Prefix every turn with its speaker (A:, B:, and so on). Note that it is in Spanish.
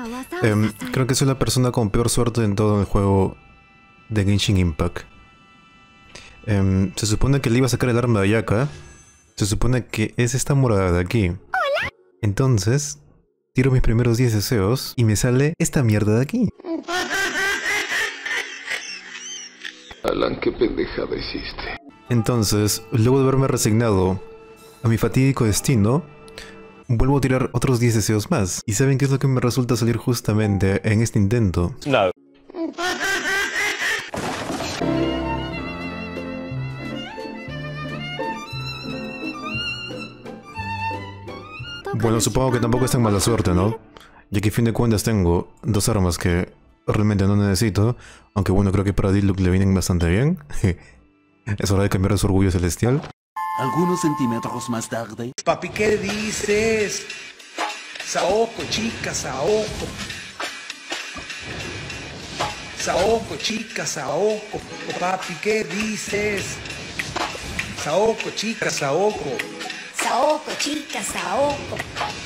A: Creo que soy la persona con peor suerte en todo el juego de Genshin Impact. Se supone que le iba a sacar el arma de Ayaka. Se supone que es esta morada de aquí. Entonces, tiro mis primeros 10 deseos y me sale esta mierda de aquí.
B: Alan, qué pendejada hiciste.
A: Entonces, luego de haberme resignado a mi fatídico destino, vuelvo a tirar otros 10 deseos más. ¿Y saben qué es lo que me resulta salir justamente en este intento?
C: No.
A: Bueno, supongo que tampoco es tan mala suerte, ¿no? Ya que a fin de cuentas tengo dos armas que realmente no necesito. Aunque bueno, creo que para Diluc le vienen bastante bien. Es hora de cambiar su orgullo celestial.
D: Algunos centímetros más tarde.
E: Papi, ¿qué dices? Saoko, chica, Saoko. Saoko, chica, Saoko. Papi, ¿qué dices? Saoko, chica, Saoko.
F: Saoko, chica, Saoko.